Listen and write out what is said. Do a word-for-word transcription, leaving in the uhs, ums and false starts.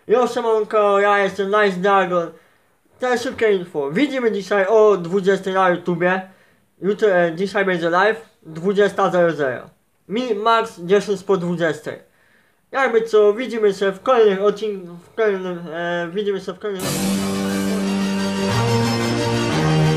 Jo, siemanko, ja jestem Nice Dragon. Teraz szybkie info. Widzimy dzisiaj o dwudziestej na YouTubie. Jutro, e, dzisiaj będzie live dwudziesta zero zero. Mi max dziesięć po dwudziestej. Jakby co, widzimy się w kolejnych odcinkach, w kolejnym, e, widzimy się w kolejnym